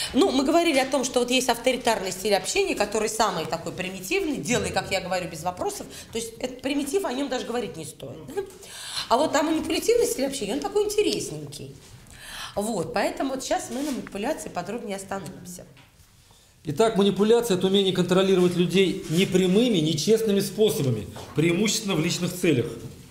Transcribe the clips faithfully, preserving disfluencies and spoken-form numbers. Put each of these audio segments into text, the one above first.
Ну, мы говорили о том, что вот есть авторитарный стиль общения, который самый такой примитивный, делай, как я говорю, без вопросов. То есть этот примитив, о нем даже говорить не стоит. Да? А вот там манипулятивный стиль общения, он такой интересненький. Вот, поэтому вот сейчас мы на манипуляции подробнее остановимся. Итак, манипуляция – это умение контролировать людей непрямыми, нечестными способами, преимущественно в личных целях.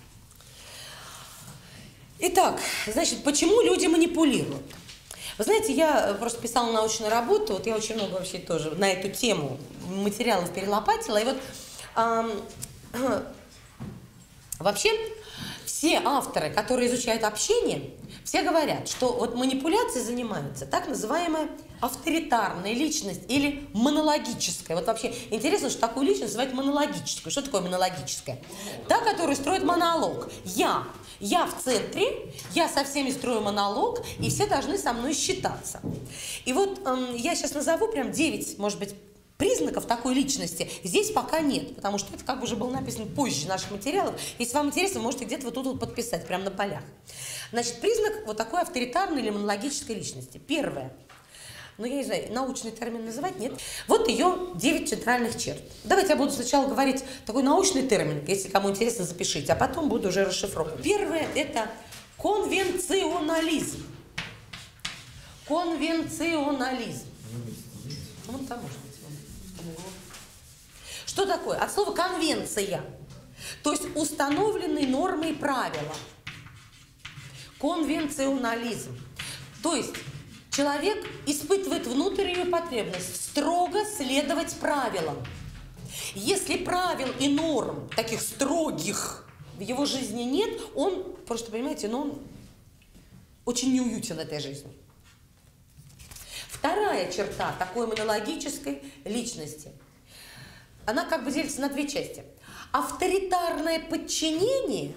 Итак, значит, почему люди манипулируют? Вы знаете, я просто писала научную работу, вот я очень много вообще тоже на эту тему материалов перелопатила, и вот э, вообще все авторы, которые изучают общение, все говорят, что вот манипуляцией занимаются так называемая авторитарная личность или монологическая. Вот вообще интересно, что такую личность называют монологическую. Что такое монологическая? Та, которая строит монолог. Я. Я в центре, я со всеми строю монолог, и все должны со мной считаться. И вот эм, я сейчас назову прям девять, может быть, признаков такой личности. Здесь пока нет, потому что это как бы уже было написано позже наших материалов. Если вам интересно, можете где-то вот тут вот подписать, прямо на полях. Значит, признак вот такой авторитарной или монологической личности. Первое. Ну, я не знаю, научный термин называть, нет. Вот ее девять центральных черт. Давайте я буду сначала говорить такой научный термин, если кому интересно, запишите, а потом буду уже расшифровывать. Первое – это конвенционализм. Конвенционализм. Вон там может быть. Что такое? От слова конвенция. То есть установленные нормы и правила. Конвенционализм. То есть человек испытывает внутреннюю потребность строго следовать правилам. Если правил и норм таких строгих в его жизни нет, он, просто понимаете, ну, он очень неуютен в этой жизни. Вторая черта такой монологической личности, она как бы делится на две части. Авторитарное подчинение.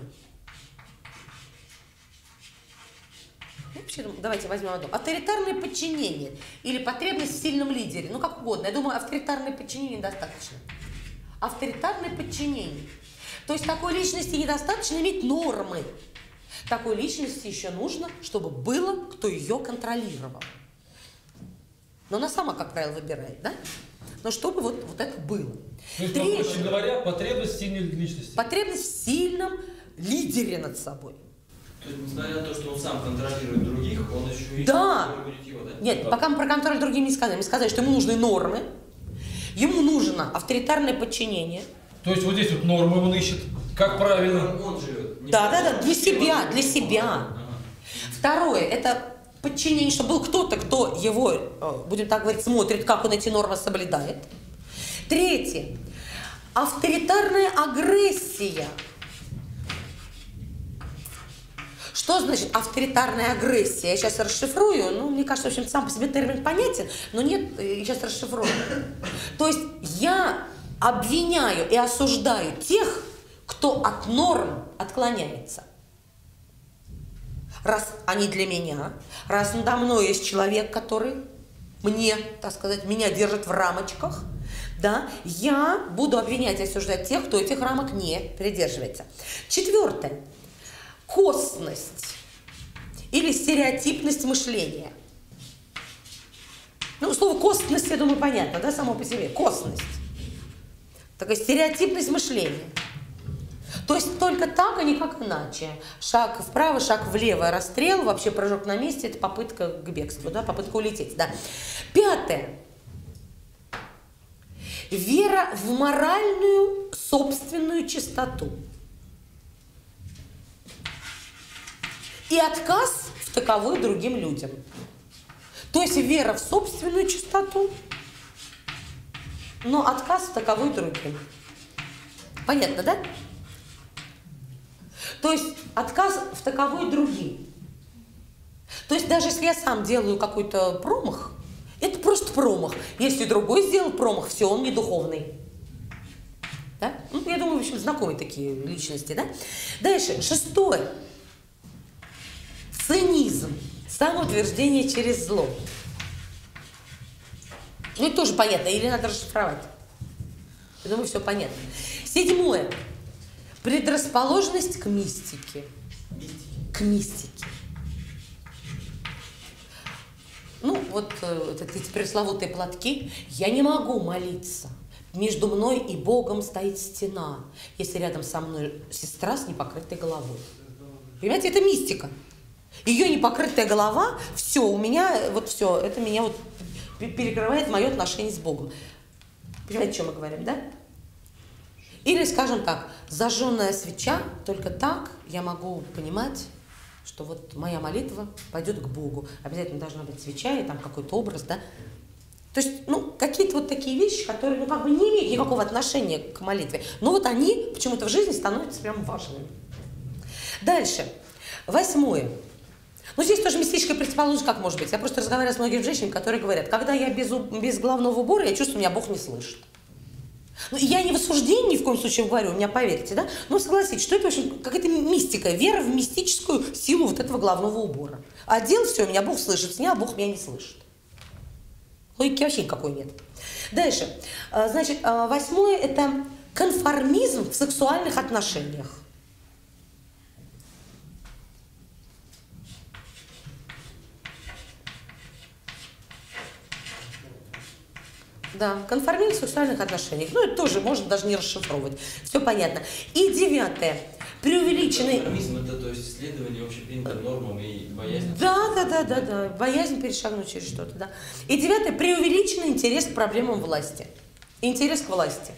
Вообще, давайте возьмем одно. Авторитарное подчинение или потребность в сильном лидере. Ну, как угодно. Я думаю, авторитарное подчинение недостаточно. Авторитарное подчинение. То есть такой личности недостаточно иметь нормы. Такой личности еще нужно, чтобы было, кто ее контролировал. Но она сама, как правило, выбирает, да? Но чтобы вот, вот это было. То есть, проще говоря, потребность в сильной личности. Потребность в сильном лидере над собой. То есть, несмотря на то, что он сам контролирует других, он еще и да. контролирует его, да? Нет, да. Пока мы про контроль другим не сказали. Мы сказали, что ему нужны нормы, ему нужно авторитарное подчинение. То есть вот здесь вот нормы он ищет, как правильно. Он живет. Да, да, да, для себя, для себя. Ага. Второе, это подчинение, чтобы был кто-то, кто его, будем так говорить, смотрит, как он эти нормы соблюдает. Третье, авторитарная агрессия. Что значит авторитарная агрессия? Я сейчас расшифрую. Ну, мне кажется, в общем, сам по себе термин понятен, но нет, я сейчас расшифрую. То есть я обвиняю и осуждаю тех, кто от норм отклоняется. Раз они для меня, раз надо мной есть человек, который мне, так сказать, меня держит в рамочках, да, я буду обвинять и осуждать тех, кто этих рамок не придерживается. Четвертое. Косность или стереотипность мышления. Ну, слово косность, я думаю, понятно, да, само по себе. Косность. Такая стереотипность мышления. То есть только так, а никак иначе. Шаг вправо, шаг влево, расстрел, вообще прыжок на месте, это попытка к бегству, да, попытка улететь. Да. Пятое. Вера в моральную собственную чистоту. И отказ в таковой другим людям. То есть вера в собственную чистоту, но отказ в таковой другим. Понятно, да? То есть отказ в таковой другим. То есть даже если я сам делаю какой-то промах, это просто промах. Если другой сделал промах, все, он не духовный. Да? Ну, я думаю, в общем, знакомые такие личности, да? Дальше, шестое. Цинизм. Самоутверждение через зло. Ну, это тоже понятно, или надо расшифровать? Я думаю, все понятно. Седьмое. Предрасположенность к мистике. К мистике. Ну, вот э, эти пресловутые платки, я не могу молиться. Между мной и Богом стоит стена, если рядом со мной сестра с непокрытой головой. Понимаете, это мистика. Ее непокрытая голова, все, у меня, вот все, это меня вот перекрывает мое отношение с Богом. Понимаете, о чем мы говорим, да? Или, скажем так, зажженная свеча, только так я могу понимать, что вот моя молитва пойдет к Богу. Обязательно должна быть свеча и там какой-то образ, да? То есть, ну, какие-то вот такие вещи, которые, ну, как бы не имеют никакого отношения к молитве, но вот они почему-то в жизни становятся прям важными. Дальше. Восьмое. Ну, здесь тоже мистическая предположение, как может быть. Я просто разговариваю с многими женщинами, которые говорят, когда я без, без головного убора, я чувствую, меня Бог не слышит. Ну, я не в осуждении ни в коем случае говорю, у меня поверьте, да? Но согласитесь, что это, в общем, какая-то мистика, вера в мистическую силу вот этого головного убора. Одел, все, меня Бог слышит, снял, Бог меня не слышит. Логики вообще никакой нет. Дальше. Значит, восьмое – это конформизм в сексуальных отношениях. Да, конформизм в сексуальных отношениях. Ну, это тоже можно даже не расшифровывать. Все понятно. И девятое. Преувеличенный... Конформизм – это, то есть, следование общепринятым нормам и боязнь. Да, да, да, да, да. Боязнь перешагнуть через что-то, да. И девятое. Преувеличенный интерес к проблемам власти. Интерес к власти.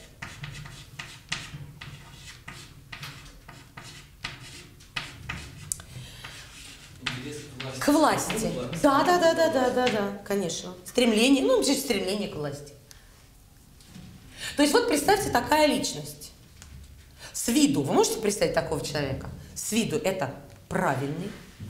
Интерес к власти. К власти. Да, да, да, да, да, да, да, конечно. Стремление, ну, здесь стремление к власти. То есть вот представьте, такая личность. С виду, вы можете представить такого человека? С виду это правильный,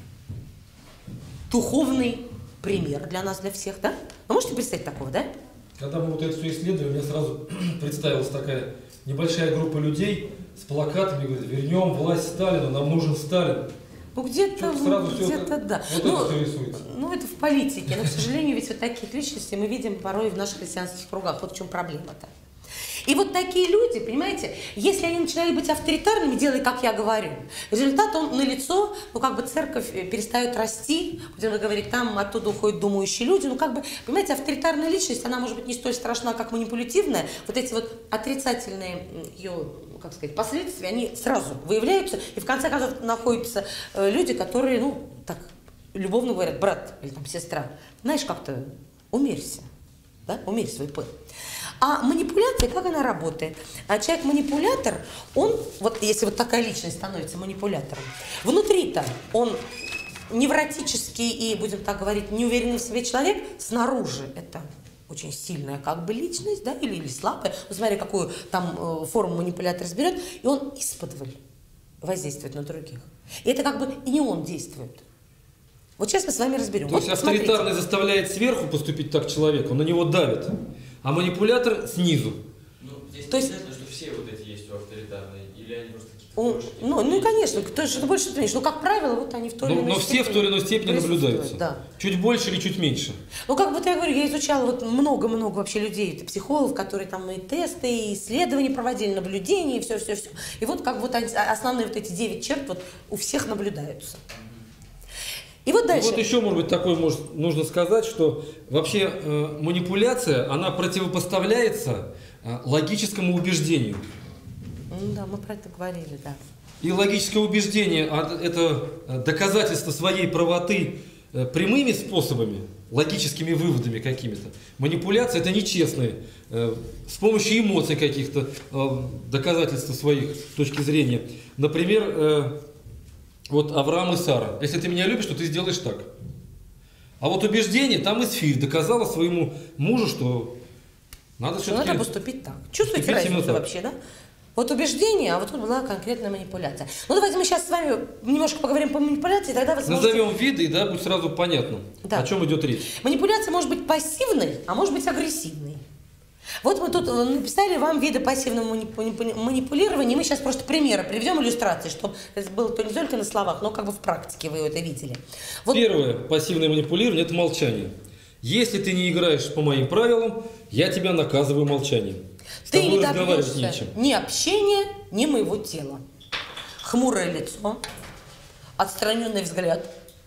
духовный пример для нас, для всех, да? Вы можете представить такого, да? Когда мы вот это все исследовали, мне сразу представилась такая небольшая группа людей с плакатами, говорят, вернем власть Сталину, нам нужен Сталин. Ну где-то, где-то, да. Вот ну, это все рисуется. Ну это в политике, но, к сожалению, ведь вот таких личностей мы видим порой в наших христианских кругах. Вот в чем проблема-то. И вот такие люди, понимаете, если они начинают быть авторитарными, делай, как я говорю, результат он налицо, ну как бы церковь перестает расти, будем говорить, там оттуда уходят думающие люди, ну как бы, понимаете, авторитарная личность, она может быть не столь страшна, как манипулятивная, вот эти вот отрицательные ее, как сказать, последствия, они сразу выявляются, и в конце концов находятся люди, которые, ну, так, любовно говорят, брат или там сестра, знаешь, как-то умерься, да, умерь свой пыл. А манипуляция, как она работает? А человек-манипулятор, он, вот если вот такая личность становится манипулятором, внутри-то он невротический и, будем так говорить, неуверенный в себе человек, снаружи это очень сильная как бы личность, да, или, или слабая, ну, смотри, какую там э, форму манипулятор разберет, и он исподволь воздействует на других. И это как бы и не он действует. Вот сейчас мы с вами разберем. То вот есть авторитарный заставляет сверху поступить так человек, он на него давит, а манипулятор снизу. Ну, здесь То не есть... обязательно, что все вот эти есть у авторитарные, или они просто какие-то Он, больше, ну, ну, конечно, кто что больше, что меньше. Ну, как правило, вот они в той или Но, иной но все в той или иной степени наблюдаются. Да. Чуть больше или чуть меньше. Ну, как вот я говорю, я изучала вот много-много вообще людей, это психологов, которые там и тесты, и исследования проводили, наблюдения, и все-все-все. И вот как вот они, основные вот эти девять черт вот у всех наблюдаются. И вот дальше. И вот еще, может быть, такое может, нужно сказать, что вообще э, манипуляция, она противопоставляется э, логическому убеждению. Ну да, мы про это говорили, да. И логическое убеждение – это доказательство своей правоты э, прямыми способами, логическими выводами какими-то. Манипуляция – это нечестные, э, с помощью эмоций каких-то э, доказательства своих точки зрения. Например, э, вот Авраам и Сара. Если ты меня любишь, то ты сделаешь так. А вот убеждение, там Исфирь доказала своему мужу, что надо что все-таки... надо поступить так. Чувствуете разницу вообще, да? Вот убеждение, а вот тут была конкретная манипуляция. Ну давайте мы сейчас с вами немножко поговорим по манипуляции, тогда вы сможете... Назовем виды, и да, будет сразу понятно, да. О чем идет речь. Манипуляция может быть пассивной, а может быть агрессивной. Вот мы тут написали вам виды пассивного манипулирования. Мы сейчас просто примеры приведем, иллюстрации, чтобы это было не только на словах, но как бы в практике вы это видели. Вот. Первое пассивное манипулирование – это молчание. Если ты не играешь по моим правилам, я тебя наказываю молчанием. С ты тобой не разговаривать добьешься нечем. ни общения, ни моего тела. Хмурое лицо, отстраненный взгляд,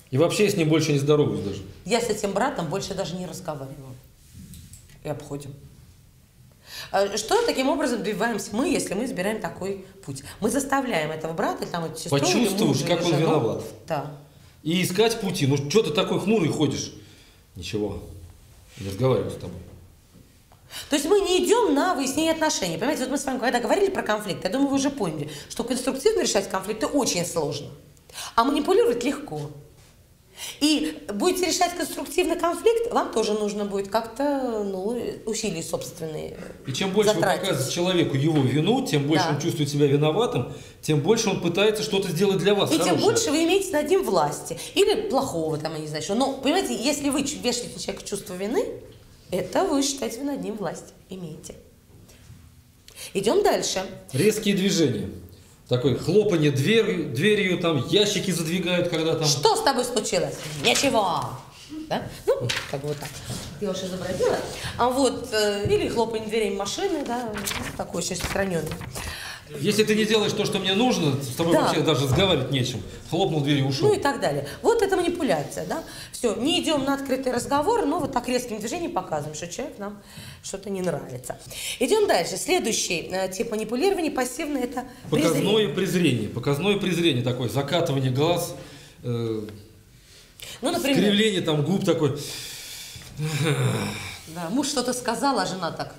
И вообще я с ним больше не здороваюсь даже. Я с этим братом больше даже не разговариваю. И обходим. Что таким образом добиваемся мы, если мы избираем такой путь? Мы заставляем этого брата, там, эту сестру, почувствовать, как он виноват. Да. И искать пути. Ну что ты такой хмурый ходишь? Ничего, не разговариваю с тобой. То есть мы не идем на выяснение отношений. Понимаете, вот мы с вами когда говорили про конфликт, я думаю, вы уже поняли, что конструктивно решать конфликты очень сложно, а манипулировать легко. И будете решать конструктивный конфликт, вам тоже нужно будет как-то, ну, усилия собственные И чем больше затратить. вы показываете человеку его вину, тем больше да. он чувствует себя виноватым, тем больше он пытается что-то сделать для вас. И хорошее. тем больше вы имеете над ним власти. Или плохого, там, я не знаю, что. Но, понимаете, если вы вешаете на человека чувство вины, это вы считаете, вы над ним власть имеете. Идем дальше. Резкие движения. Такое хлопанье дверью, дверью, там ящики задвигают, когда там... Что с тобой случилось? Ничего. Да? Ну, как бы вот так. Я уже изобразила. А вот, э, или хлопанье дверей машины, да, такой очень страненный. Если ты не делаешь то, что мне нужно, с тобой Да. вообще даже разговаривать нечем. Хлопнул дверью и ушел. Ну и так далее. Вот это манипуляция, да? Все, не идем на открытый разговор, но вот так резким движением показываем, что человек нам что-то не нравится. Идем дальше. Следующий э, тип манипулирования пассивный – это презрение. Показное презрение. Показное презрение такое, закатывание глаз, э, Ну, например, скривление там губ такой. да, муж что-то сказал, а жена так.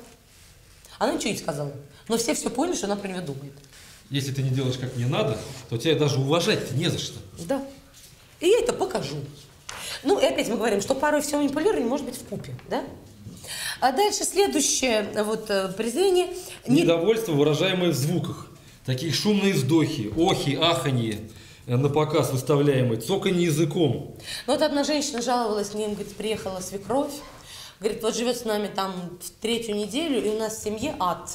Она ничего не сказала. Но все все поняли, что она про него думает. Если ты не делаешь как мне надо, то тебя даже уважать-то не за что. Да. И я это покажу. Ну, и опять мы говорим, что порой все манипулирование может быть вкупе, да? А дальше следующее вот э, презрение. Не- Недовольство, выражаемое в звуках. Такие шумные вздохи, охи, аханье, э, на показ выставляемые, цоканье языком. Ну, вот одна женщина жаловалась, мне, говорит, приехала свекровь. Говорит, вот живет с нами там в третью неделю, и у нас в семье ад.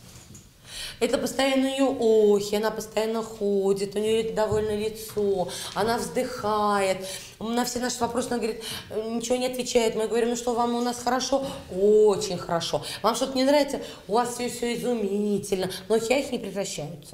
Это постоянно ее охи, она постоянно ходит, у нее довольное лицо, она вздыхает. На все наши вопросы она говорит, ничего не отвечает. Мы говорим, ну что, вам у нас хорошо? Очень хорошо. Вам что-то не нравится? У вас все, все изумительно. Но ахи-ахи не прекращаются.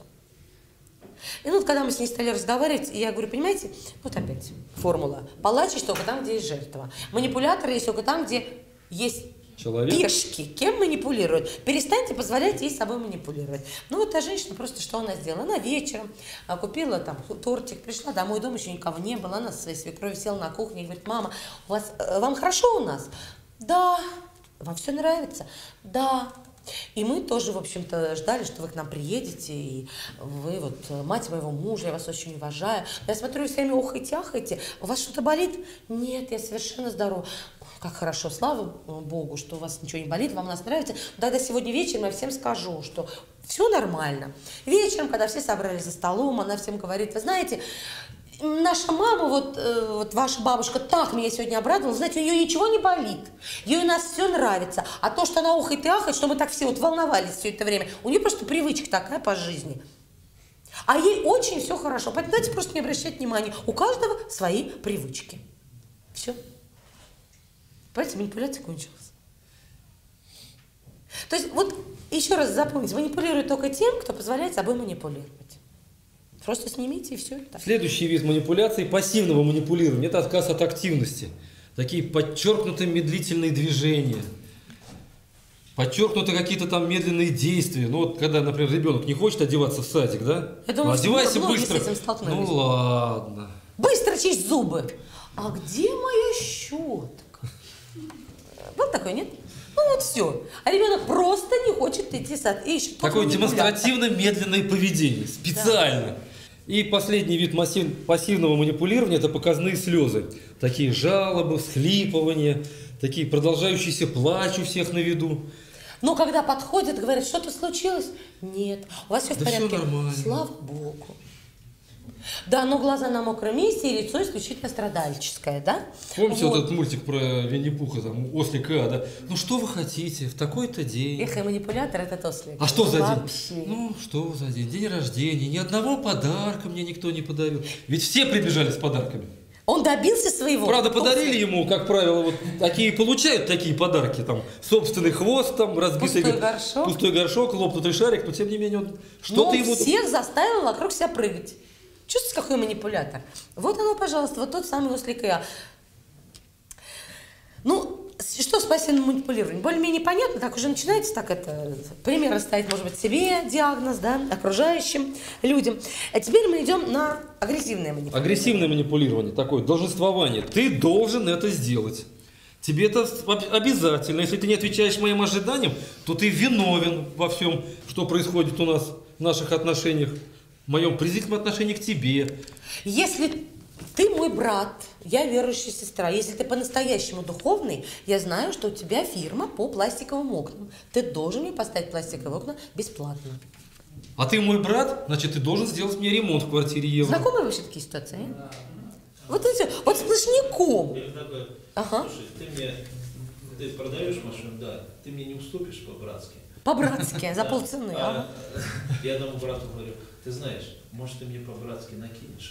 И ну, вот когда мы с ней стали разговаривать, я говорю, понимаете, вот опять формула. Палач есть только там, где есть жертва. Манипулятор есть только там, где есть Человек. пешки. Кем манипулируют? Перестаньте позволять ей собой манипулировать. Ну, вот та женщина просто что она сделала? Она вечером а, купила там тортик, пришла домой, дома еще никого не было. Она со своей свекровью села на кухне и говорит, мама, у вас, э, вам хорошо у нас? Да. Вам все нравится? Да. И мы тоже, в общем-то, ждали, что вы к нам приедете, и вы вот мать моего мужа, я вас очень уважаю. Но я смотрю, вы все время охаете, ахаете. У вас что-то болит? Нет, я совершенно здорова. Как хорошо, слава Богу, что у вас ничего не болит, вам нас нравится. Но тогда сегодня вечером я всем скажу, что все нормально. Вечером, когда все собрались за столом, она всем говорит, вы знаете, наша мама, вот, э, вот ваша бабушка так меня сегодня обрадовала, знаете, у нее ничего не болит, ей у нас все нравится, а то, что она охает и ахает, что мы так все вот волновались все это время, у нее просто привычка такая по жизни. А ей очень все хорошо, поэтому давайте просто не обращать внимания, у каждого свои привычки. Все. Понимаете, манипуляция кончилась. То есть, вот еще раз запомните, манипулируют только тем, кто позволяет собой манипулировать. Просто снимите и все. Так. Следующий вид манипуляции, пассивного манипулирования, это отказ от активности. Такие подчеркнутые медлительные движения, подчеркнуты какие-то там медленные действия. Ну вот, когда, например, ребенок не хочет одеваться в садик, да? Я думаю, ну, одевайся многие быстро. с этим столкнулись. Ну ладно. Быстро чисть зубы. А где моя щетка? Был такой, нет? Ну вот все. А ребенок просто не хочет идти в сад. И ищет Такое манипулятор. демонстративно медленное поведение, специально. Да. И последний вид массив, пассивного манипулирования – это показные слезы. Такие жалобы, всхлипывания, такие продолжающиеся плач у всех на виду. Но когда подходят, говорят, что-то случилось? Нет. У вас все в Да порядке? все нормально. Слава Богу. Да, но глаза на мокром месте и лицо исключительно страдальческое, да? Помните вот, вот этот мультик про Винни-Пуха, там, ослика, да? Ну что вы хотите в такой-то день? Эх, и манипулятор этот ослик. А что за Вообще. день? Ну, что за день? День рождения. Ни одного подарка мне никто не подарил. Ведь все прибежали с подарками. Он добился своего. Правда, подарили ему, как правило, вот такие получают такие подарки, там, собственный хвост, там, разбитый Пустой горшок. пустой горшок, лопнутый шарик, но тем не менее он что-то Но ему... всех заставил вокруг себя прыгать. Чувствуете, какой манипулятор? Вот оно, пожалуйста, вот тот самый Ослик и я. Ну, что спасение манипулирование? Более-менее понятно, так уже начинается так это, примеры ставить, может быть, себе диагноз, да, окружающим людям. А теперь мы идем на агрессивное манипулирование. Агрессивное манипулирование, такое долженствование. Ты должен это сделать. Тебе это обязательно. Если ты не отвечаешь моим ожиданиям, то ты виновен во всем, что происходит у нас в наших отношениях, в моем презрительном отношении к тебе. Если ты мой брат, я верующая сестра, если ты по-настоящему духовный, я знаю, что у тебя фирма по пластиковым окнам. Ты должен мне поставить пластиковые окна бесплатно. А ты мой брат, значит, ты должен сделать мне ремонт в квартире Евы. Знакомы вообще такие ситуации? А? Вот и все. Вот сплошняком. Такой, Ага. слушай, ты мне, ты продаешь машину, да, ты мне не уступишь по-братски. По-братски, за полцены. А, Ага. я одному брату говорю, ты знаешь, может, ты мне по-братски накинешь?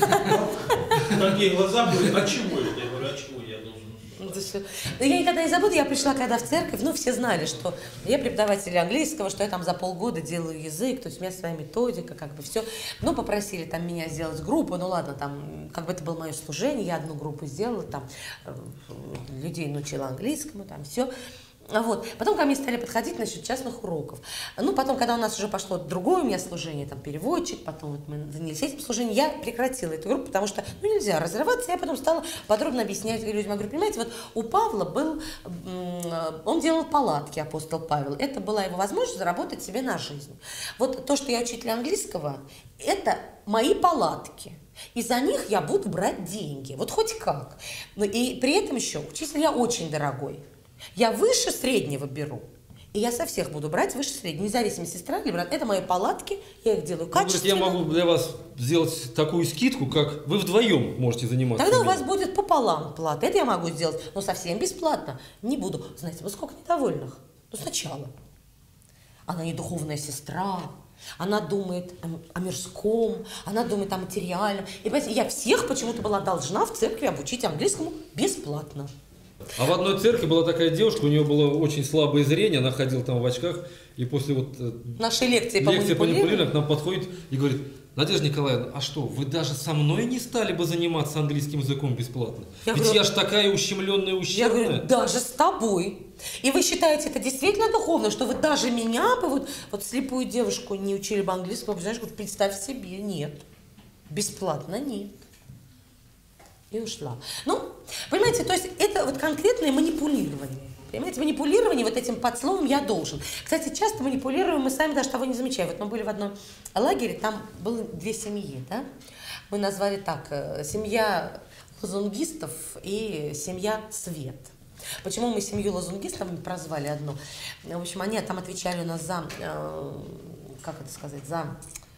Такие глаза были, а чего это? Я говорю, а чего я должен? Я никогда не забуду, я пришла когда в церковь, ну, все знали, что я преподаватель английского, что я там за полгода делаю язык, то есть у меня своя методика, как бы все. Ну, попросили там меня сделать группу, ну, ладно, там, как бы это было мое служение, я одну группу сделала, там, людей научила английскому, там, все. Вот. Потом ко мне стали подходить насчет частных уроков. Ну, потом, когда у нас уже пошло другое у меня служение, там, переводчик, потом вот мы занялись этим служением, я прекратила эту группу, потому что, ну, нельзя разрываться. Я потом стала подробно объяснять людям. Я говорю, понимаете, вот у Павла был, он делал палатки, апостол Павел. Это была его возможность заработать себе на жизнь. Вот то, что я учитель английского, это мои палатки. И за них я буду брать деньги. Вот хоть как. И при этом еще учитель я очень дорогой. Я выше среднего беру, и я со всех буду брать выше среднего, независимо, сестра или брат. Это мои палатки, я их делаю качественно. Ну, говорит, я могу для вас сделать такую скидку, как вы вдвоем можете заниматься. Тогда у вас будет пополам плата. Это я могу сделать, но совсем бесплатно. Не буду. Знаете, вот сколько недовольных. Ну, сначала. Она не духовная сестра, она думает о, о мирском, она думает о материальном. И понимаете, я всех почему-то была должна в церкви обучить английскому бесплатно. А в одной церкви была такая девушка, у нее было очень слабое зрение, она ходила там в очках, и после вот нашей лекции по лекции по манипулированию к нам манипулированию подходит и говорит: Надежда Николаевна, а что, вы даже со мной не стали бы заниматься английским языком бесплатно? Я Ведь говорю, я ж такая ущемленная, ущербная. Я говорю, даже с тобой. И вы считаете это действительно духовно, что вы даже меня бы, вот, вот слепую девушку не учили бы английскому, знаешь, вот представь себе, нет. Бесплатно нет. И ушла. Ну, понимаете, то есть это вот конкретное манипулирование. Понимаете, манипулирование вот этим подсловом «я должен». Кстати, часто манипулируем, мы сами даже того не замечаем. Вот мы были в одном лагере, там было две семьи, да? Мы назвали так, семья лозунгистов и семья Свет. Почему мы семью лозунгистов прозвали одну? В общем, они там отвечали у нас за, как это сказать, за...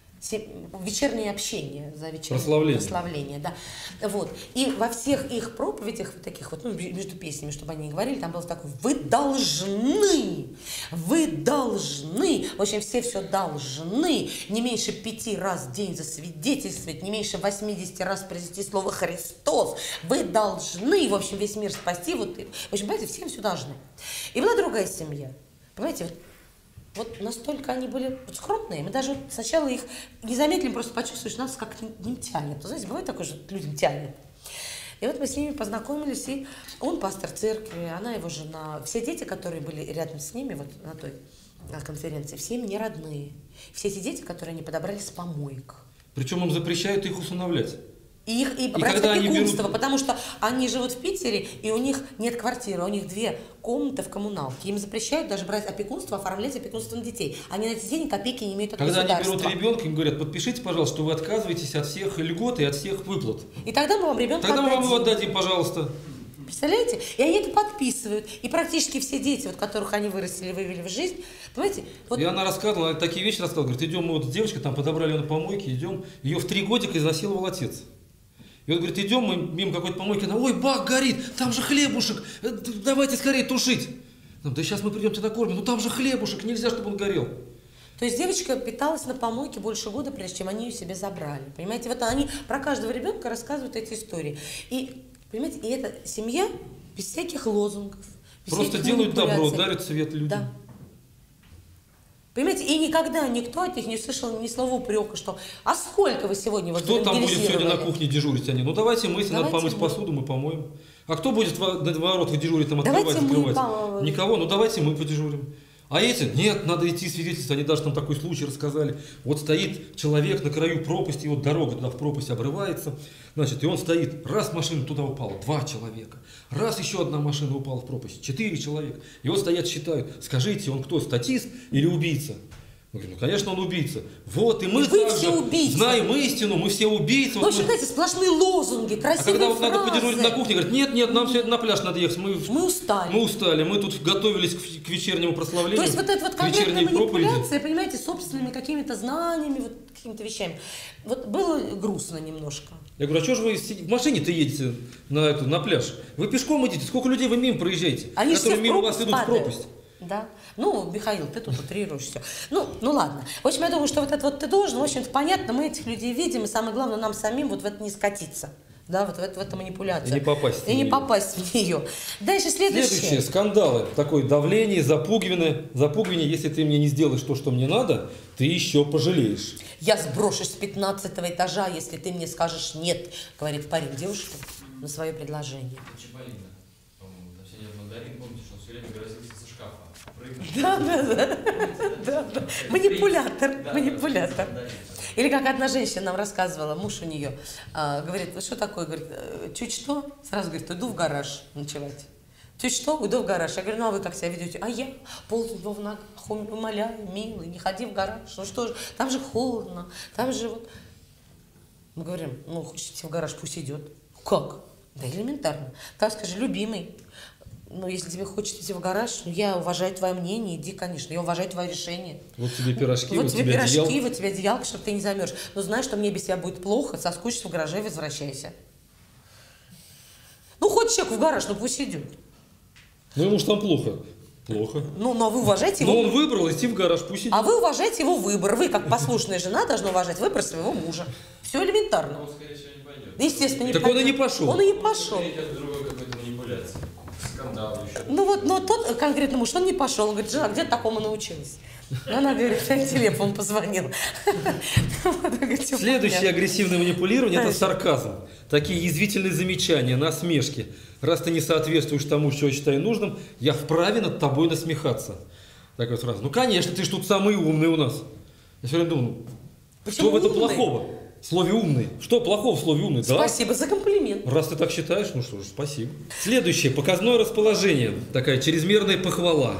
вечернее общение, за вечернее прославление. прославление, да. Вот. И во всех их проповедях, вот таких вот, ну, между песнями, чтобы они говорили, там было такое: вы должны, вы должны, в общем, все все должны, не меньше пяти раз в день засвидетельствовать, не меньше восьмидесяти раз произнести слово Христос, вы должны, в общем, весь мир спасти, вот, в общем, понимаете, всем все должны. И была другая семья, понимаете, вот, Вот настолько они были вот скромные, мы даже сначала их не заметили, просто почувствовали, что нас как-то не тянет. Вы знаете, бывает такое, что людям тянет. И вот мы с ними познакомились, и он пастор церкви, она его жена. Все дети, которые были рядом с ними вот на той на конференции, все мне родные. Все эти дети, которые они подобрали с помоек. Причем им запрещают их усыновлять. И их и брать опекунство, потому что они живут в Питере, и у них нет квартиры, у них две комнаты в коммуналке. Им запрещают даже брать опекунство, оформлять опекунство на детей. Они на эти деньги копейки не имеют от Когда государства. они берут ребенка, им говорят: подпишите, пожалуйста, что вы отказываетесь от всех льгот и от всех выплат. И тогда мы вам ребенка Тогда мы отдадим. вам его отдадим, пожалуйста. Представляете? И они это подписывают. И практически все дети, вот, которых они вырастили, вывели в жизнь, понимаете? Вот... И она рассказывала, она такие вещи рассказывала. Говорит: идем, мы вот с девочкой там подобрали ее на помойке, идем. Ее в три годика изнасиловал отец. И он говорит: идем мы мимо какой-то помойки, она: ой, бак горит, там же хлебушек, давайте скорее тушить. Да сейчас мы придем, тебя накормим, ну там же хлебушек, нельзя, чтобы он горел. То есть девочка питалась на помойке больше года, прежде чем они ее себе забрали. Понимаете, вот они про каждого ребенка рассказывают эти истории. И, понимаете, и эта семья без всяких лозунгов. Без Просто всяких делают добро, манипуляций. дарят свет людям. Да. Понимаете, и никогда никто от них не слышал ни слова упрека, что «а сколько вы сегодня вот Кто там будет сегодня на завангелизировали?» кухне дежурить? Они, ну давайте мы, если надо Давайте помыть мы. посуду, мы помоем. А кто будет во- на воротах дежурить, там открывать, Давайте мы закрывать? по- Никого, ну давайте мы подежурим. А эти, нет, надо идти свидетельствовать, они даже там такой случай рассказали. Вот стоит человек на краю пропасти, и вот дорога туда в пропасть обрывается, значит, и он стоит, раз машина туда упала, два человека, раз еще одна машина упала в пропасть, четыре человека. И вот стоят, считают, скажите, он кто, статист или убийца? Он говорит, ну, конечно, он убийца. Вот, и мы Вы также все убийцы. знаем истину, мы все убийцы. В Вот общем, мы- знаете, сплошные лозунги, А красивые когда вот фразы. надо подежурить на кухне, говорят, нет, нет, нам сегодня на пляж надо ехать. Мы, Мы устали. мы устали, мы тут готовились к, к вечернему прославлению. То есть вот эта вот к конкретная вечерней проповеди. манипуляция, понимаете, собственными какими-то знаниями, вот какими-то вещами. Вот было грустно немножко. Я говорю, а что же вы сидите- в машине-то едете на, эту, на пляж? Вы пешком идите, сколько людей вы мимо проезжаете, Они которые все в мимо вас пропасть идут в падают. пропасть? Да. Ну, Михаил, ты тут утрируешь все. Ну, ну ладно. В общем, я думаю, что вот это вот ты должен, в общем-то, понятно, мы этих людей видим, и самое главное, нам самим вот в это не скатиться. Да, вот в, это, в эту манипуляцию. И не попасть в И не нее. попасть в нее. Дальше следующее. Следующее, скандалы, такое давление, запугивание. Запугивание, если ты мне не сделаешь то, что мне надо, ты еще пожалеешь. Я сброшусь с пятнадцатого этажа, если ты мне скажешь нет, говорит парень девушке на свое предложение. Чиполлино, по-моему, там сидел мандарин, помните, что он все время грозился со шкафа. Прыгнуть. Да, да, да. Да, да. Манипулятор, Да, манипулятор. да, да. Или как одна женщина нам рассказывала, муж у нее, а, говорит, ну что такое, говорит, «Э, чуть что, сразу говорит, иду в гараж ночевать. Чуть что, уйду в гараж. Я говорю, ну а вы как себя ведете? А я ползаю в ногах, умоляю, милый, не ходи в гараж. Ну что же, там же холодно, там же вот. Мы говорим, ну хочешь идти в гараж, пусть идет. Как? Да элементарно. Так скажи, любимый, ну если тебе хочется идти в гараж, ну, я уважаю твое мнение, иди, конечно, я уважаю твое решение. Вот тебе пирожки, Вот вот, тебе тебе пирожки, одеяло. вот тебе одеялко, чтобы ты не замерз. Но знаешь, что мне без тебя будет плохо, соскучишься в гараже и возвращайся. Ну, хочешь человек в гараж, ну пусть идет. Ну ему же там плохо. Плохо. Ну, но вы уважаете Но его. он выбрал идти в гараж, пусть идет. А вы уважаете его выбор. Вы, как послушная жена, должны уважать выбор своего мужа. Все элементарно. Он, скорее всего, не пойдет. Естественно, не Так он и пойдет. не пошел. Он и не пошел. Идет к другой какой-то манипуляции. Скандал еще. Ну вот, но тот конкретно муж, он не пошел. Он говорит, жена, где ты такому научилась? Ну, она говорит, на телефон позвонил. Следующее агрессивное манипулирование – это сарказм. Такие язвительные замечания, насмешки. Раз ты не соответствуешь тому, что я считаю нужным, я вправе над тобой насмехаться. Такая фраза. Ну, конечно, ты ж тут самый умный у нас. Я все время думаю, Почему что в этом умный? плохого? В слове умный. Что плохого в слове умный? Да? Спасибо за комплимент. Раз ты так считаешь, ну что ж, спасибо. Следующее. Показное расположение. Такая чрезмерная похвала.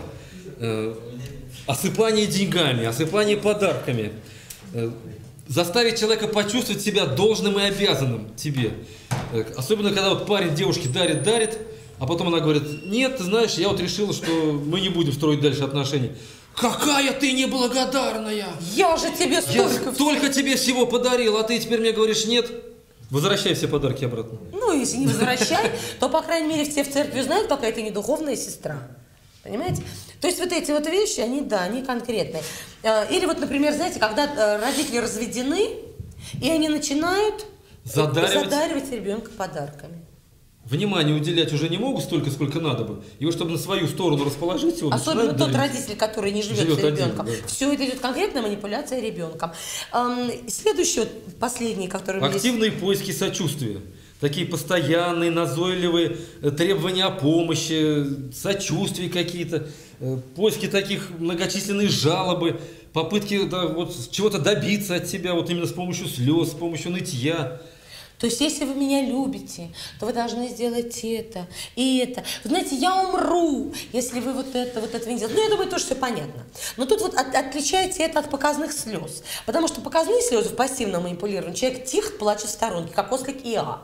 Э, осыпание деньгами, осыпание подарками. Э, заставить человека почувствовать себя должным и обязанным тебе. Э, особенно, когда вот парень девушке дарит, дарит, а потом она говорит, нет, ты знаешь, я вот решила, что мы не будем строить дальше отношения. Какая ты неблагодарная! Я же тебе Я столько... столько тебе всего подарил, а ты теперь мне говоришь нет. Возвращай все подарки обратно. Ну, если не возвращай, то, по крайней мере, все в церкви знают, какая ты не духовная сестра. Понимаете? То есть вот эти вот вещи, они, да, они конкретные. Э, Или вот, например, знаете, когда э, родители разведены, и они начинают Задаривать. задаривать ребенка подарками. Внимание уделять уже не могут столько, сколько надо бы. И вот чтобы на свою сторону расположить его, Особенно начинают тот дарить. родитель, который не живет, Живет с ребенком. один, да. Все это идет конкретная манипуляция ребенком. Эм, Следующий, вот, последний, который у меня есть. Активные поиски сочувствия. Такие постоянные, назойливые э, требования о помощи, сочувствия какие-то, э, поиски таких, многочисленные жалобы, попытки да, вот, чего-то добиться от тебя вот именно с помощью слез, с помощью нытья. То есть, если вы меня любите, то вы должны сделать это и это. Вы знаете, я умру, если вы вот это, вот это не сделаете. Ну, я думаю, тоже все понятно. Но тут вот от, отличаете это от показных слез. Потому что показные слезы в пассивном манипулировании человек тихо плачет в сторонке, как ослик Иа.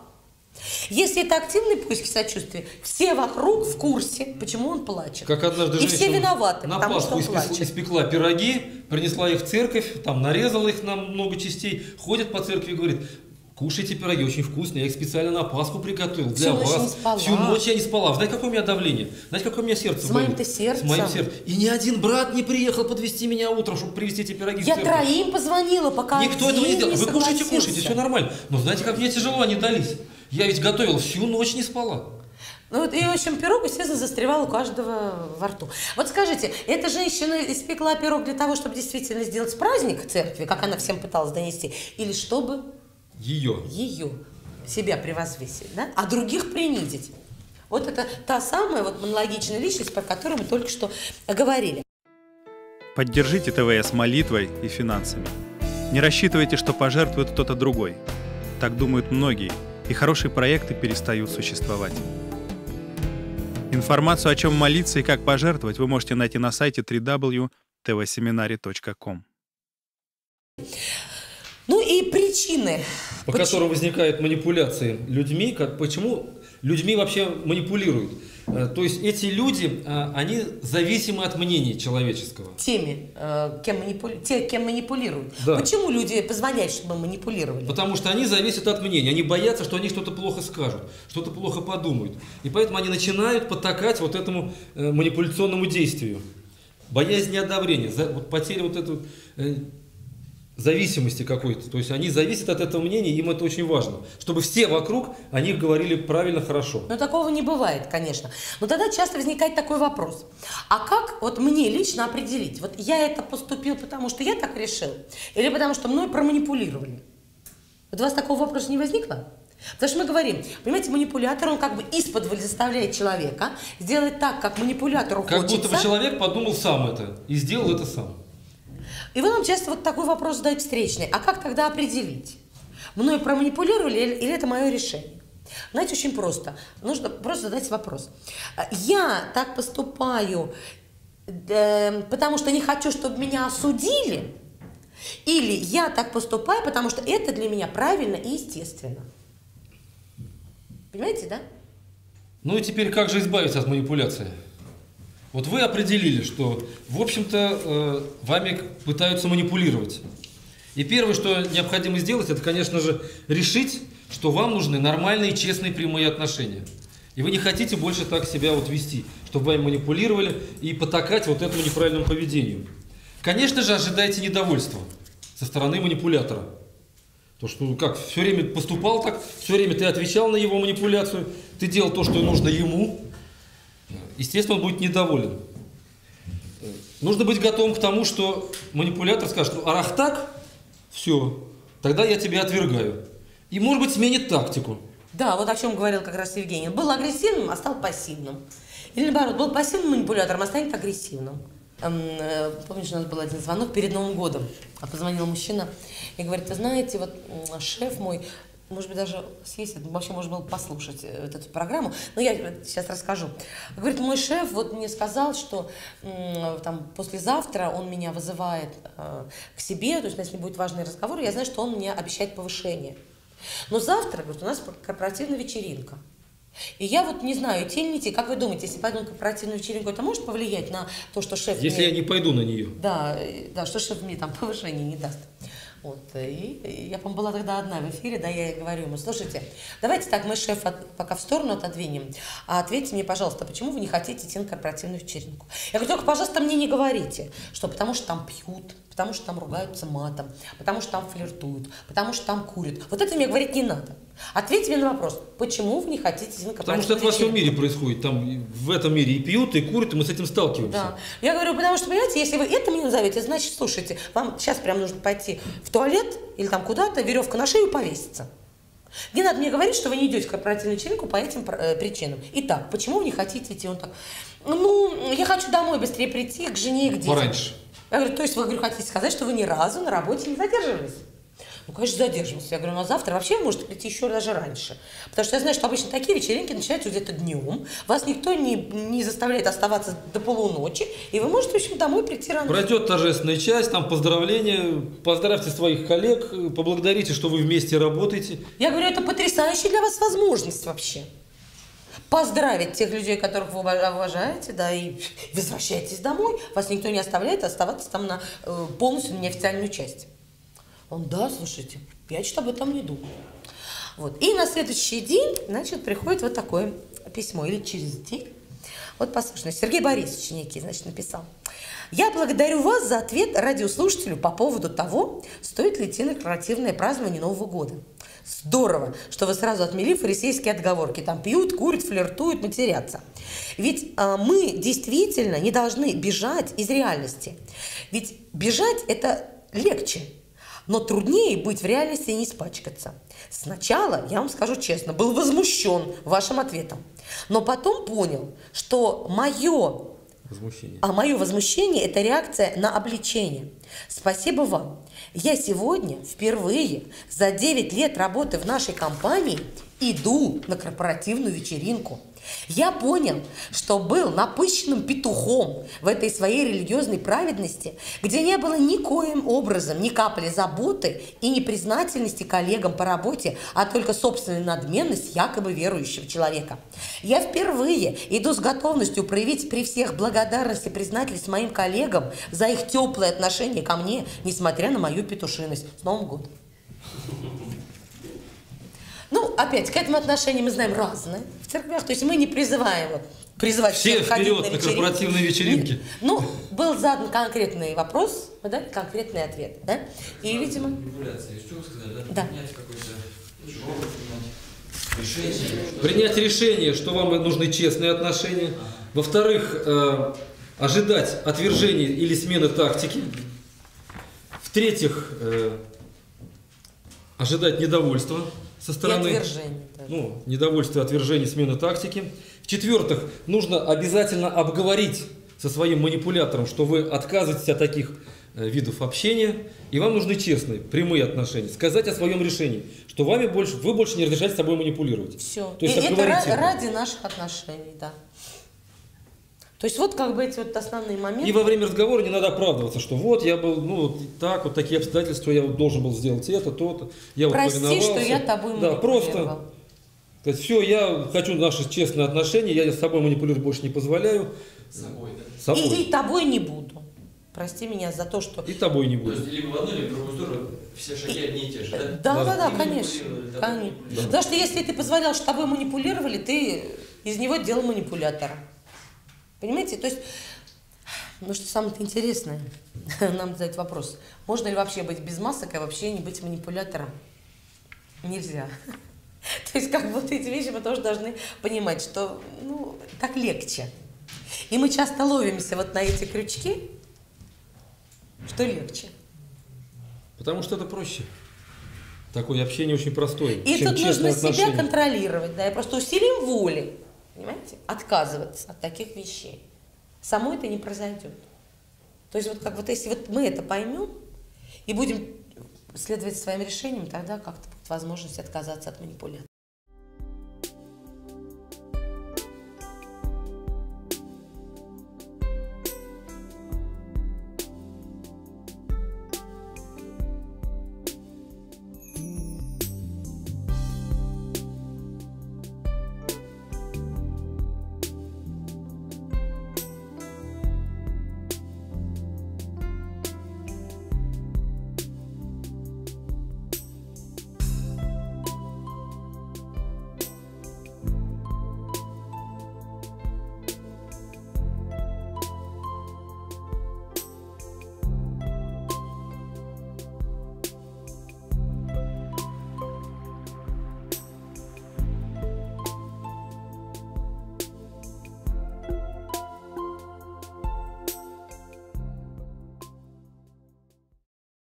Если это активный поиск сочувствия, все вокруг в курсе, почему он плачет. Как однажды и женщина все виноваты, на потому что Пасху он испекла, плачет. испекла пироги, принесла их в церковь, там нарезала их на много частей, ходит по церкви и говорит, кушайте пироги, очень вкусные, я их специально на Пасху приготовил для Всю ночь вас. не спала. Всю ночь я не спала. Знаете, какое у меня давление? Знаете, какое у меня сердце С болит? моим-то сердцем. С моим сердцем. И ни один брат не приехал подвести меня утром, чтобы привезти эти пироги Я в церковь. троим позвонила, пока Никто один этого не делал. не Вы кушайте, согласился. кушайте, все нормально. Но знаете, как мне тяжело они дались? Я ведь готовил, всю ночь не спала. Ну вот, и, в общем, пирог, естественно, застревал у каждого во рту. Вот скажите, эта женщина испекла пирог для того, чтобы действительно сделать праздник церкви, как она всем пыталась донести, или чтобы Ее. ее, себя превозвесить, да? А других принизить? Вот это та самая вот монологичная личность, про которую мы только что говорили. Поддержите ТВС молитвой и финансами. Не рассчитывайте, что пожертвует кто-то другой. Так думают многие, и хорошие проекты перестают существовать. Информацию, о чем молиться и как пожертвовать, вы можете найти на сайте дабл ю дабл ю дабл ю точка тэ вэ семинари точка ком. Ну и причины. По Почему? которым возникают манипуляции людьми, как, почему людьми вообще манипулируют. Э, То есть эти люди, э, они зависимы от мнения человеческого. Теми, э, кем манипули... те, кем манипулируют. Да. Почему люди позволяют, чтобы манипулировали? Потому что они зависят от мнения. Они боятся, что они что-то плохо скажут, что-то плохо подумают. И поэтому они начинают потакать вот этому э, манипуляционному действию. Боязнь неодобрения, за, вот потеря вот этой э, зависимости какой-то. То есть они зависят от этого мнения, им это очень важно. Чтобы все вокруг о них говорили правильно, хорошо. Ну, такого не бывает, конечно. Но тогда часто возникает такой вопрос. А как вот мне лично определить? Вот я это поступил, потому что я так решил? Или потому что мной проманипулировали? Вот у вас такого вопроса не возникло? Потому что мы говорим, понимаете, манипулятор, он как бы исподволь заставляет человека сделать так, как манипулятору Как хочется. будто бы человек подумал сам это и сделал это сам. И вы нам часто вот такой вопрос задаете встречный. А как тогда определить? Мной проманипулировали или, или это мое решение? Знаете, очень просто. Нужно просто задать вопрос. Я так поступаю, э, потому что не хочу, чтобы меня осудили? Или я так поступаю, потому что это для меня правильно и естественно? Понимаете, да? Ну и теперь как же избавиться от манипуляции? Вот вы определили, что, в общем-то, э, вами пытаются манипулировать. И первое, что необходимо сделать, это, конечно же, решить, что вам нужны нормальные, честные, прямые отношения. И вы не хотите больше так себя вот вести, чтобы вами манипулировали и потакать вот этому неправильному поведению. Конечно же, ожидайте недовольства со стороны манипулятора. То, что, ну как, все время поступал так, все время ты отвечал на его манипуляцию, ты делал то, что нужно ему. Естественно, он будет недоволен. Нужно быть готовым к тому, что манипулятор скажет: ну, а раз так, все, тогда я тебя отвергаю. И, может быть, сменит тактику. Да, вот о чем говорил как раз Евгений. Был агрессивным, а стал пассивным. Или наоборот, был пассивным манипулятором, а станет агрессивным. Эм, помнишь, у нас был один звонок перед Новым годом. А позвонил мужчина и говорит: вы знаете, вот шеф мой, может быть, даже съесть, вообще можно было послушать вот эту программу, но я сейчас расскажу. Говорит, мой шеф вот мне сказал, что там послезавтра он меня вызывает э, к себе, то есть у нас не будет важный разговор, я знаю, что он мне обещает повышение. Но завтра, говорит, у нас корпоративная вечеринка. И я вот не знаю, идти или не идти. Как вы думаете, если пойду на корпоративную вечеринку, это может повлиять на то, что шеф Если мне... я не пойду на нее. Да, да, что шеф мне там повышение не даст. Вот, и я, по-моему, была тогда одна в эфире, да, я ей говорю ему: слушайте, давайте так, мы шеф от, пока в сторону отодвинем, а ответьте мне, пожалуйста, почему вы не хотите идти на корпоративную вечеринку? Я говорю: только, пожалуйста, мне не говорите, что потому что там пьют, потому что там ругаются матом, потому что там флиртуют, потому что там курят. Вот это мне говорить не надо. Ответьте мне на вопрос, почему вы не хотите идти на корпоративную Потому что это во всем вечеринку? мире происходит. Там в этом мире и пьют, и курят, и мы с этим сталкиваемся. Да. Я говорю, потому что, понимаете, если вы это мне назовете, значит, слушайте, вам сейчас прям нужно пойти в туалет или там куда-то, веревка на шею повеситься. Не надо мне говорить, что вы не идете в корпоративную вечеринку по этим э, причинам. Итак, почему вы не хотите идти? Он так: ну, я хочу домой быстрее прийти к жене и к детям. Пораньше. Я говорю, то есть вы, говорю, хотите сказать, что вы ни разу на работе не задерживались? Ну, конечно, задерживался. Я говорю, ну, а завтра вообще вы можете прийти еще даже раньше. Потому что я знаю, что обычно такие вечеринки начинаются где-то днем. Вас никто не, не заставляет оставаться до полуночи. И вы можете, в общем, домой прийти рано. Пройдет торжественная часть, там поздравления, поздравьте своих коллег, поблагодарите, что вы вместе работаете. Я говорю, это потрясающая для вас возможность вообще. Поздравить тех людей, которых вы уважаете, да, и возвращайтесь домой. Вас никто не оставляет оставаться там на э, полностью на неофициальную часть. Он: да, слушайте, я что-то об этом не думал. Вот. И на следующий день, значит, приходит вот такое письмо, или через день. Вот послушайте, Сергей Борисович некий, значит, написал: я благодарю вас за ответ радиослушателю по поводу того, стоит ли идти на корпоративное празднование Нового года. Здорово, что вы сразу отмели фарисейские отговорки. Там пьют, курят, флиртуют, матерятся. Ведь а, мы действительно не должны бежать из реальности. Ведь бежать – это легче, но труднее быть в реальности и не испачкаться. Сначала, я вам скажу честно, был возмущен вашим ответом, но потом понял, что мое, Возмущение. а мое возмущение – это реакция на обличение. Спасибо вам. Я сегодня впервые за девять лет работы в нашей компании иду на корпоративную вечеринку. Я понял, что был напыщенным петухом в этой своей религиозной праведности, где не было никоим образом ни капли заботы и непризнательности коллегам по работе, а только собственная надменность якобы верующего человека. Я впервые иду с готовностью проявить при всех благодарность и признательность моим коллегам за их теплое отношение ко мне, несмотря на мою петушиность. С Новым годом! Ну, опять, к этому отношению мы знаем разное в церквях. То есть мы не призываем вот, призывать Все всех ходить вперед на на вечеринки. корпоративные вечеринки. Нет. Ну, был задан конкретный вопрос, мы дали конкретный ответ. Да? И, видимо... Манипуляция. Что вы сказали? Да? Да. Принять какой-то шоу, принять решение. что- Принять решение, что вам нужны честные отношения. Во-вторых, э, ожидать отвержения или смены тактики. В-третьих, э, ожидать недовольства со стороны... И отвержение даже. Ну, недовольство, отвержение, смены тактики. В-четвертых, нужно обязательно обговорить со своим манипулятором, что вы отказываетесь от таких э, видов общения, и вам нужны честные, прямые отношения. Сказать о своем решении, что вами больше, вы больше не разрешаете с собой манипулировать. Все. То есть И это обговорить ра- это. ради наших отношений, да. То есть вот как бы эти вот основные моменты. И во время разговора не надо оправдываться, что вот я был, ну вот так, вот такие обстоятельства, я вот должен был сделать это, то-то, я вот Прости, повиновался. что я тобой Да, просто, манипулировал. то есть все, я хочу наши честные отношения, я с собой манипулировать больше не позволяю. С собой, да? С собой. И, и тобой не буду. Прости меня за то, что... И тобой не То буду. есть либо в одну, либо в другую сторону все шаги одни и те же, да? Да, да, да, И конечно. манипулировали, да. конечно. Да. Потому что если ты позволял, что тобой манипулировали, ты из него делал манипулятора. Понимаете? То есть, ну что самое интересное, нам задать вопрос. Можно ли вообще быть без масок, а вообще не быть манипулятором? Нельзя. То есть, как бы вот эти вещи мы тоже должны понимать, что, ну, так легче. И мы часто ловимся вот на эти крючки, что легче. Потому что это проще. Такое общение очень простое. И чем тут нужно честные себя отношения. контролировать, да, и просто усилием воли, понимаете, отказываться от таких вещей. Само это не произойдет. То есть вот как вот если вот мы это поймем и будем следовать своим решениям, тогда как-то будет возможность отказаться от манипуляции.